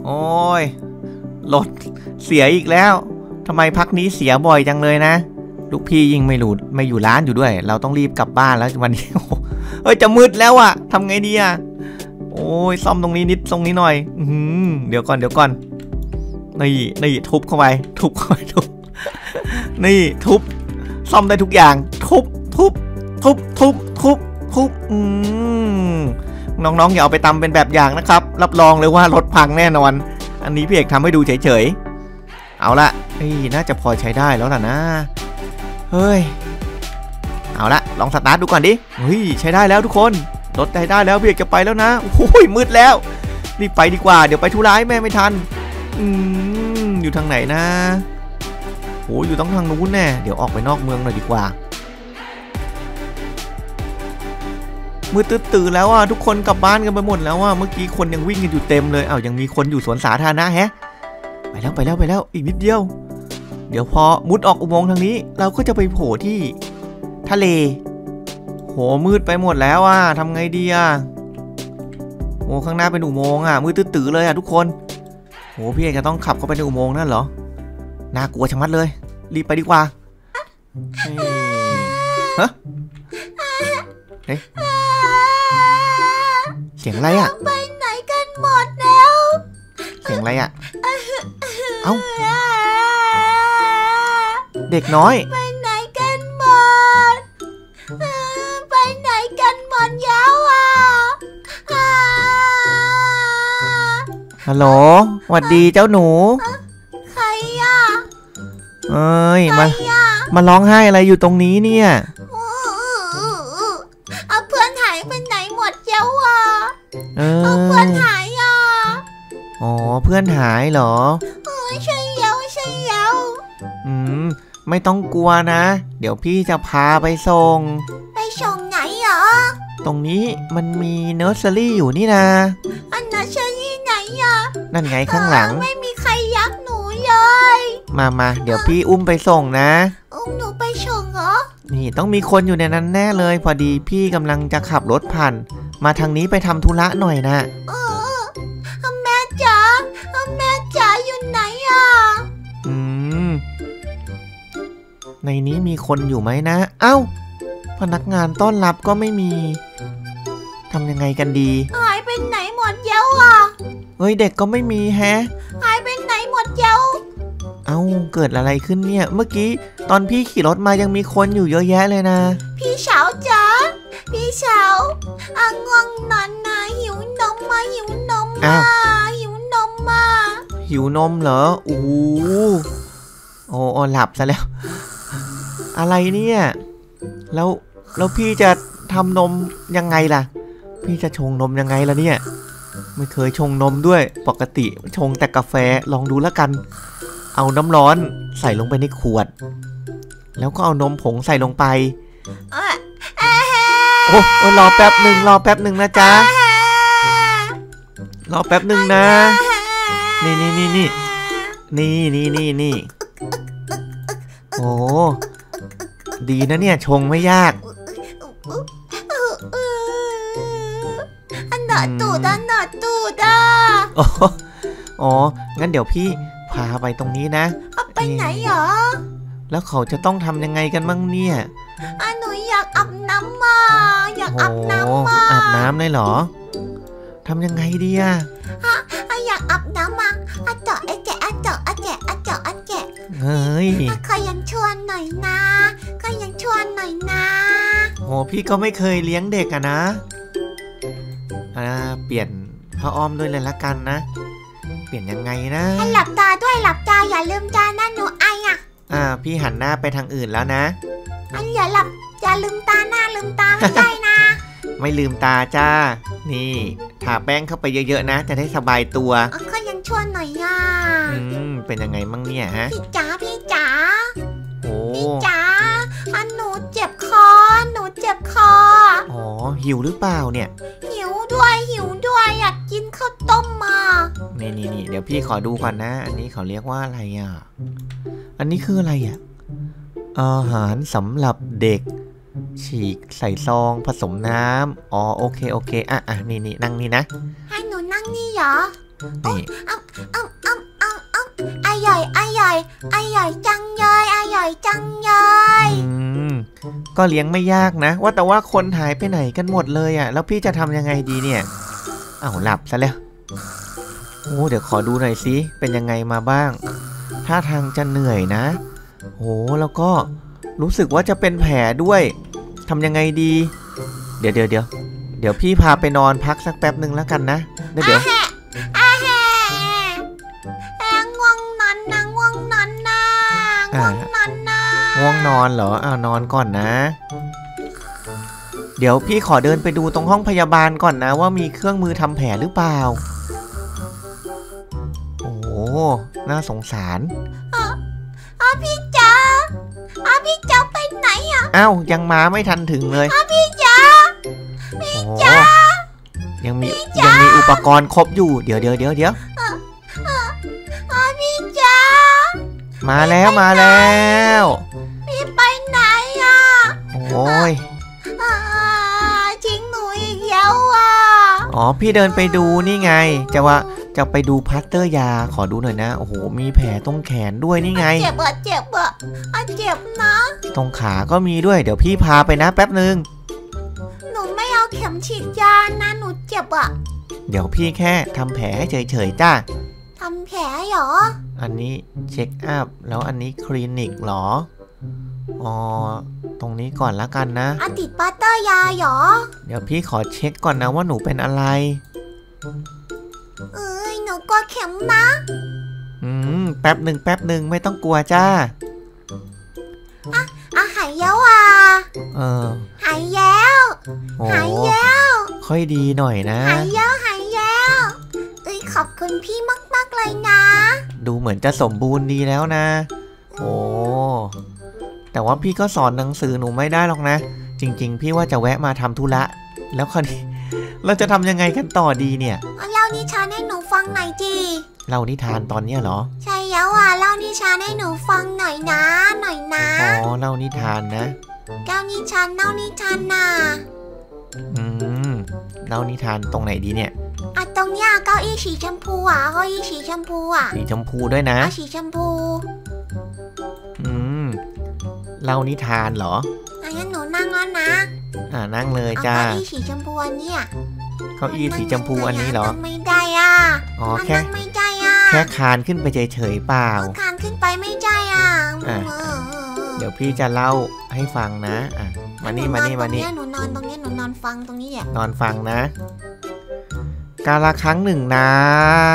โอ้ยรถเสียอีกแล้วทำไมพักนี้เสียบ่อยจังเลยนะลูกพี่ยิ่งไม่อยู่ร้านอยู่ด้วยเราต้องรีบกลับบ้านแล้ววันนี้เฮ้ยจะมืดแล้วอะทำไงดีอะโอ้ยซ่อมตรงนี้นิดตรงนี้หน่อยเดี๋ยวก่อนนี่ทุบเข้าไปทุบนี่ทุบซ่อมได้ทุกอย่างทุบน้องๆอย่าเอาไปตำเป็นแบบอย่างนะครับรับรองเลยว่ารถพังแน่นอนอันนี้พี่เอกทำให้ดูเฉยๆเอาละน่าจะพอใช้ได้แล้วล่ะนะเฮ้ยเอาละลองสตาร์ทดูก่อนดิเฮ้ยใช้ได้แล้วทุกคนรถได้แล้วพี่เอกจะไปแล้วนะโอ้ยมืดแล้วรีบไปดีกว่าเดี๋ยวไปธุระให้แม่ไม่ทันอยู่ทางไหนนะโอ้อยู่ต้องทางนู้นแน่เดี๋ยวออกไปนอกเมืองหน่อยดีกว่ามืดตื่นแล้วอ่ะทุกคนกลับบ้านกันไปหมดแล้วอ่ะเมื่อกี้คนยังวิ่งกันอยู่เต็มเลยยังมีคนอยู่สวนสาธารณะแฮะไปแล้วอีกนิดเดียวเดี๋ยวพอมุดออกอุโมงค์ทางนี้เราก็จะไปโผล่ที่ทะเลโหมืดไปหมดแล้วอ่ะทำไงดีอ่ะโอ้ข้างหน้าเป็นอุโมงค์อ่ะมืดตื่นเลยอ่ะทุกคนโหพี่เอกจะต้องขับเข้าไปในอุโมงค์นั่นเหรอน่ากลัวชะมัดเลยรีบไปดีกว่าฮะเฮ้ยเสียงอะไรอ่ะไปไหนกันหมดแล้วเสียงอะไรอ่ะเอ้าเด็กน้อยไปไหนกันหมดไปไหนกันหมดแล้วอ่ะฮัลโหลสวัสดีเจ้าหนูใครอ่ะเอ้ยมาร้องไห้อะไรอยู่ตรงนี้เนี่ยเพื่อนหายไปไหนหมดแล้วอ่ะเพื่อนหายอ่ะอ๋อเพื่อนหายเหรอใช่แล้วไม่ต้องกลัวนะเดี๋ยวพี่จะพาไปส่งไหนเหรอตรงนี้มันมีเนอร์เซอรี่อยู่นี่นะเนอร์เซอรี่ไหนอ่ะนั่นไงข้างหลังไม่มีใครยักหนูเลยมาเดี๋ยวพี่อุ้มไปส่งนะหนูไปส่งเหรอนี่ต้องมีคนอยู่ในนั้นแน่เลยพอดีพี่กำลังจะขับรถผ่านมาทางนี้ไปทำธุระหน่อยนะแม่จ๋าอยู่ไหนอ่ะในนี้มีคนอยู่ไหมนะเอ้าพนักงานต้อนรับก็ไม่มีทำยังไงกันดีหายไปไหนหมดเย้าอ่ะเฮ้ยเด็กก็ไม่มีแฮะหายไปไหนหมดเย้าเอ้าเกิดอะไรขึ้นเนี่ยเมื่อกี้ตอนพี่ขี่รถมายังมีคนอยู่เยอะแยะเลยนะพี่สาวจ๋าพี่สาวง่วงนอนนะหิวนมมาหิวนมเหรอโอ้หลับซะแล้วอะไรเนี่ยแล้วพี่จะทำนมยังไงล่ะพี่จะชงนมยังไงล่ะเนี่ยไม่เคยชงนมด้วยปกติชงแต่กาแฟลองดูแล้วกันเอาน้ำร้อนใส่ลงไปในขวดแล้วก็เอานมผงใส่ลงไปรอแป๊บหนึ่งนะจ๊ะรอแป๊บหนึ่งนะนี่โอ้ดีนะเนี่ยชงไม่ยากหนอตูดอ๋องั้นเดี๋ยวพี่พาไปตรงนี้นะไปไหนหรอแล้วเขาจะต้องทำยังไงกันบ้างเนี่ยหนูอยากอาบน้ำมาอาบน้ำเลยเหรอทำยังไงดีอะอยากอาบน้ำมาเจาะเฮ้ยก็ยังชวนหน่อยนะโอ้พี่ก็ไม่เคยเลี้ยงเด็กอะนะเปลี่ยนผ้าอ้อมด้วยเลยละกันนะเปลี่ยนยังไงนะหลับตาอย่าลืมตานะหนูไอพี่หันหน้าไปทางอื่นแล้วนะอย่าลืมตาไม่ได้นะไม่ลืมตาจ้านี่ทาแป้งเข้าไปเยอะๆนะจะได้สบายตัวก็ยังชวนหน่อยเป็นยังไงมั่งเนี่ยฮะพี่จ๋าพี่จ๋าหนูเจ็บคออ๋อหิวหรือเปล่าเนี่ยหิวด้วยอยากกินข้าวต้มมานี่เดี๋ยวพี่ขอดูก่อนนะอันนี้เขาเรียกว่าอะไรอ่ะอันนี้คืออะไรอ่ะอาหารสำหรับเด็กฉีกใส่ซองผสมน้ำโอเคนี่นั่งนี่นะให้หนูนั่งนี่เหรอนี่อร่อยจังเลยอร่อยจังเลยก็เลี้ยงไม่ยากนะว่าแต่ว่าคนหายไปไหนกันหมดเลยอ่ะแล้วพี่จะทำยังไงดีเนี่ยหลับซะแล้วโอ้เดี๋ยวขอดูหน่อยสิเป็นยังไงมาบ้างท่าทางจะเหนื่อยนะโอ้แล้วก็รู้สึกว่าจะเป็นแผลด้วยทำยังไงดีเดี๋ยวพี่พาไปนอนพักสักแป๊บหนึ่งแล้วกันนะเดี๋ยวง่วงนอนนะง่วงนอนนะง่วงนอนนะง่วงนอนเหรอนอนก่อนนะเดี๋ยวพี่ขอเดินไปดูตรงห้องพยาบาลก่อนนะว่ามีเครื่องมือทำแผลหรือเปล่าโอ้น่าสงสารพี่จ๋าไปไหนอ่ะยังมาไม่ทันถึงเลยพี่จ๋ายังมีอุปกรณ์ครบอยู่เดี๋ยวพี่จ๋ามาแล้วพี่ไปไหนอ่ะโอ้ยทิ้งหนูอีกแล้วอ่ะพี่เดินไปดูนี่ไงจะไปดูพลาสเตอร์ยาขอดูหน่อยนะโอ้โหมีแผลตรงแขนด้วยนี่ไงเจ็บนะตรงขาก็มีด้วยเดี๋ยวพี่พาไปนะแป๊บนึงหนูไม่เอาเข็มฉีดยานะหนูเจ็บอ่ะเดี๋ยวพี่แค่ทำแผลให้เฉยๆจ้าทำแผลเหรออันนี้เช็คอัพแล้วอันนี้คลินิกเหรอตรงนี้ก่อนละกันนะติดพลาสเตอร์ยาเหรอเดี๋ยวพี่ขอเช็คก่อนนะว่าหนูเป็นอะไรหนูกลัวเข็มนะแป๊บหนึ่งไม่ต้องกลัวจ้าหายแล้วหายแล้วค่อยดีหน่อยนะหายแล้วขอบคุณพี่มากเลยนะดูเหมือนจะสมบูรณ์ดีแล้วนะแต่ว่าพี่ก็สอนหนังสือหนูไม่ได้หรอกนะจริงๆพี่ว่าจะแวะมาทำธุระแล้วคราวนี้เราจะทำยังไงกันต่อดีเนี่ยเล่านิทานให้หนูฟังหน่อยจีเล่านิทานตอนนี้เหรอใช่แล้วเล่านิทานให้หนูฟังหน่อยนะเล่านิทานนะเล่านิทานนะเล่านิทานตรงไหนดีเนี่ยตรงเนี้ยเก้าอี้สีชมพูเก้าอี้สีชมพูสีชมพูด้วยนะสีชมพูเล่านิทานเหรองั้นหนูนั่งแล้วนะนั่งเลยจ้าเก้าอี้สีชมพูอันนี้เก้าอี้สีชมพูอันนี้เหรอไม่ได้แค่ไม่ได้แค่คานขึ้นไปเฉยๆเปล่าคานขึ้นไปไม่ได้เดี๋ยวพี่จะเล่าให้ฟังนะมานี่หนูนอนตรงนี้หนูนอนฟังตรงนี้นอนฟังนะกาลครั้งหนึ่งนาน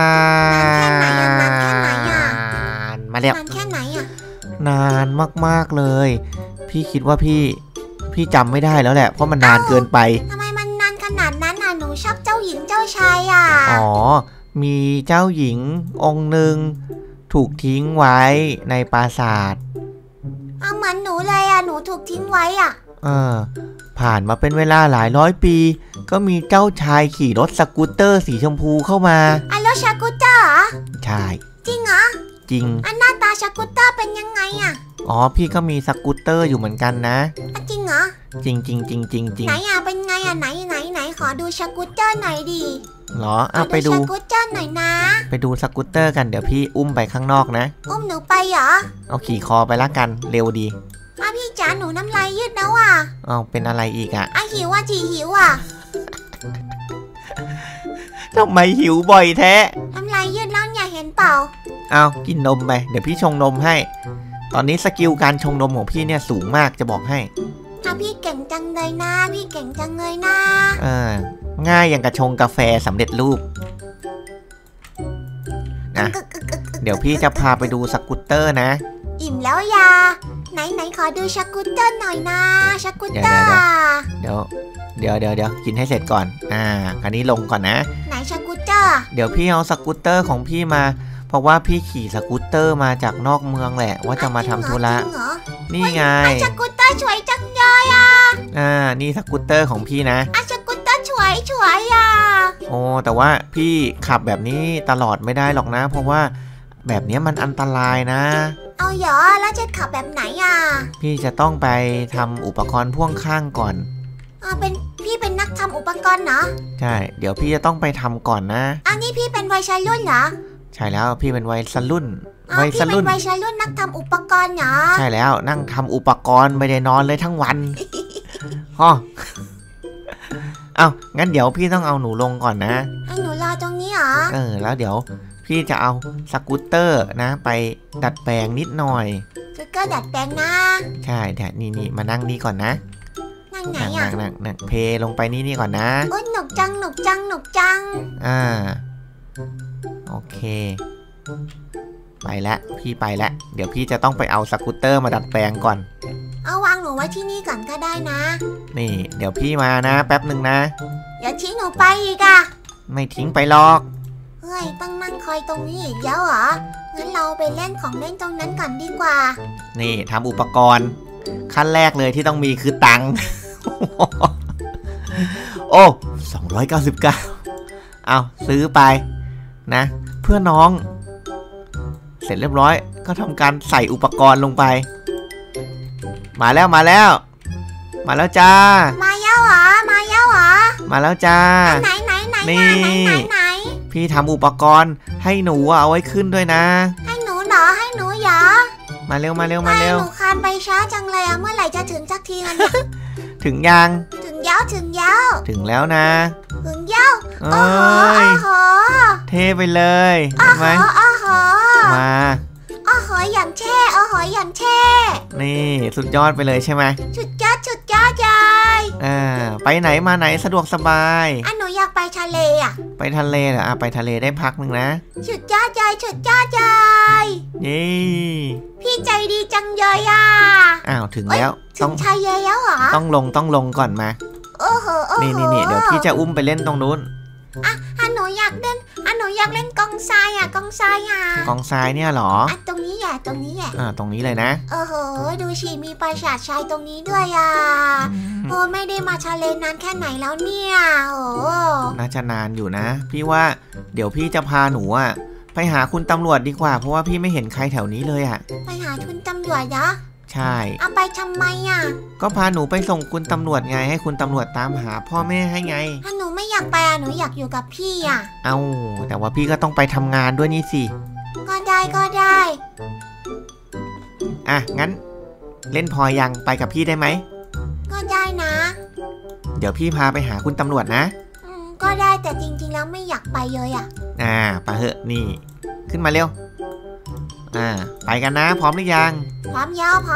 มาแล้วนานแค่ไหนนานมากๆเลยพี่คิดว่าพี่จำไม่ได้แล้วแหละเพราะมันนานเกินไปทำไมมันนานขนาดนั้นหนูชอบเจ้าหญิงเจ้าชายมีเจ้าหญิงองค์หนึ่งถูกทิ้งไว้ในปราสาทเหมือนหนูเลยหนูถูกทิ้งไว้ผ่านมาเป็นเวลาหลายร้อยปีก็มีเจ้าชายขี่รถสกูตเตอร์สีชมพูเข้ามารถสกูตเตอร์ใช่จริงเหรอจริงหน้าตาสกูตเตอร์เป็นยังไงพี่ก็มีสกูตเตอร์อยู่เหมือนกันนะจริงเหรอจริงไหนเป็นไงไหนขอดูสกูตเตอร์หน่อยดิหรอไปดูสกูตเตอร์หน่อยนะไปดูสกูตเตอร์กันเดี๋ยวพี่อุ้มไปข้างนอกนะอุ้มหนูไปเหรอเอาขี่คอไปละกันเร็วดีพี่จ๋าหนูน้ำลายยืดแล้วเป็นอะไรอีกหิวหิวทำไมหิวบ่อยแท้น้ำลายยืดแล้วอย่าเห็นเปล่ากินนมไปเดี๋ยวพี่ชงนมให้ตอนนี้สกิลการชงนมของพี่เนี่ยสูงมากจะบอกให้พี่เก่งจังเลยนะพี่เก่งจังเลยนะง่ายอย่างกระชงกาแฟสำเร็จรูปนะเดี๋ยวพี่จะพาไปดูสกูตเตอร์นะอิ่มแล้วไหนขอดูสกูตเตอร์หน่อยนะสกูตเตอร์เดี๋ยวกินให้เสร็จก่อนคันนี้ลงก่อนนะไหนสกูตเตอร์เดี๋ยวพี่เอาสกูตเตอร์ของพี่มาเพราะว่าพี่ขี่สกูตเตอร์มาจากนอกเมืองแหละว่าจะมาทำธุระนี่ไงสกูตเตอร์สวยจังเลยนี่สกูตเตอร์ของพี่นะสกูตเตอร์สวยแต่ว่าพี่ขับแบบนี้ตลอดไม่ได้หรอกนะเพราะว่าแบบนี้มันอันตรายนะเหรอแล้วจะขับแบบไหนพี่จะต้องไปทำอุปกรณ์พ่วงข้างก่อนพี่เป็นนักทำอุปกรณ์เหรอใช่เดี๋ยวพี่จะต้องไปทำก่อนนะนี่พี่เป็นวัยรุ่นเหรอใช่แล้วพี่เป็นวัยรุ่นวัยรุ่นวัยรุ่นนักทำอุปกรณ์เหรอใช่แล้วนั่งทำอุปกรณ์ไม่ได้นอนเลยทั้งวันฮะเอางั้นเดี๋ยวพี่ต้องเอาหนูลงก่อนนะให้หนูรอตรงนี้เหรอแล้วเดี๋ยวพี่จะเอาสกูตเตอร์นะไปดัดแปลงนิดหน่อยก็ดัดแปลงนะใช่แต่นี่มานั่งนี่ก่อนนะนั่งไหนอ่ะนั่งเพลงไปนี่ก่อนนะโอ้ยหนุกจังโอเคไปแล้วพี่ไปแล้วเดี๋ยวพี่จะต้องไปเอาสกูตเตอร์มาดัดแปลงก่อนเอาวางหนูไว้ที่นี่ก่อนก็ได้นะนี่เดี๋ยวพี่มานะแป๊บหนึ่งนะอย่าทิ้งหนูไปอีกอ่ะไม่ทิ้งไปหรอกเฮ้ยต้องนั่งคอยตรงนี้อีกเยอะเหรองั้นเราไปเล่นของเล่นตรงนั้นก่อนดีกว่านี่ทำอุปกรณ์ขั้นแรกเลยที่ต้องมีคือตังค์ โอ้299เอาซื้อไปนะเพื่อน้องเสร็จเรียบร้อยก็ทำการใส่อุปกรณ์ลงไปมาแล้วจ้ามาแล้วเหรอมาแล้วจ้าไหนพี่ทำอุปกรณ์ให้หนูเอาไว้ขึ้นด้วยนะให้หนูเหรอมาเร็วหนูคานไปช้าจังเลยเมื่อไหร่จะถึงสักทีกันเนี่ยถึงยังถึงแล้วนะถึงแล้วโอ้โหเทไปเลยเห็นไหมมาอย่างเท่นี่สุดยอดไปเลยใช่ไหมสุดยอดเลยไปไหนมาไหนสะดวกสบายหนูอยากไปทะเลไปทะเลเหรอไปทะเลได้พักนึงนะสุดยอดเลยนี่พี่ใจดีจังเลยถึงแล้วต้องทะเลแล้วเหรอต้องลงก่อนมานี่เดี๋ยวพี่จะอุ้มไปเล่นตรงนู้นหนูอยากเล่นกองทรายกองทรายเนี่ยเหรอตรงนี้แหละตรงนี้เลยนะดูสิมีปราสาททรายตรงนี้ด้วยไม่ได้มาทะเลนานแค่ไหนแล้วเนี่ยน่าจะนานอยู่นะพี่ว่าเดี๋ยวพี่จะพาหนูไปหาคุณตำรวจดีกว่าเพราะว่าพี่ไม่เห็นใครแถวนี้เลยไปหาคุณตำรวจเหรอใช่เอาไปทำไมก็พาหนูไปส่งคุณตำรวจไงให้คุณตำรวจตามหาพ่อแม่ให้ไงถ้าหนูไม่อยากไปหนูอยากอยู่กับพี่แต่ว่าพี่ก็ต้องไปทำงานด้วยนี่สิก็ได้งั้นเล่นพอยังไปกับพี่ได้ไหมก็ได้นะเดี๋ยวพี่พาไปหาคุณตำรวจนะก็ได้แต่จริงๆแล้วไม่อยากไปเลยไปเหอะนี่ขึ้นมาเร็วไปกันนะพร้อมหรือยังพร้อมยาวไป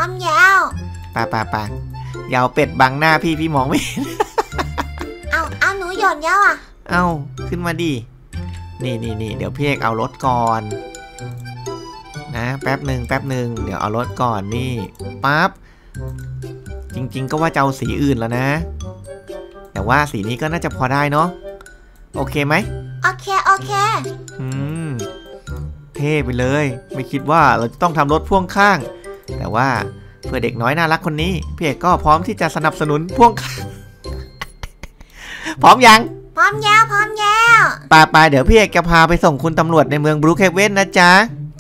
ยาวเป็ดบังหน้าพี่มองไม่เห็นเอาหนูหย่อนยาวขึ้นมาดินี่เดี๋ยวพี่เอกเอารถก่อนนะแป๊บหนึ่งเดี๋ยวเอารถก่อนนี่ปั๊บจริงๆก็ว่าจะเอาสีอื่นแล้วนะแต่ว่าสีนี้ก็น่าจะพอได้เนาะโอเคไหมโอเคเท่ไปเลยไม่คิดว่าเราจะต้องทำรถพ่วงข้างแต่ว่าเพื่อเด็กน้อยน่ารักคนนี้พี่เอกก็พร้อมที่จะสนับสนุนพ่วงข้าง พร้อมยังพร้อมแล้วไปเดี๋ยวพี่เอกจะพาไปส่งคุณตำรวจในเมืองบรูคเฮเว่นนะจ๊ะ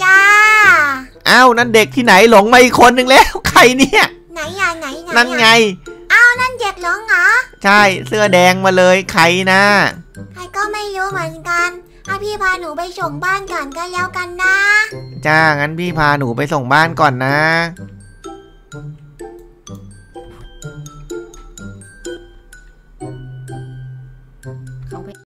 นั่นเด็กที่ไหนหลงมาอีกคนหนึ่งแล้วใครเนี่ยไหนนั่นไงนั่นเด็กหลงเหรอใช่เสื้อแดงมาเลยใครนะใครก็ไม่รู้เหมือนกันพี่พาหนูไปส่งบ้านก่อนก็แล้วกันนะจ้างั้นพี่พาหนูไปส่งบ้านก่อนนะ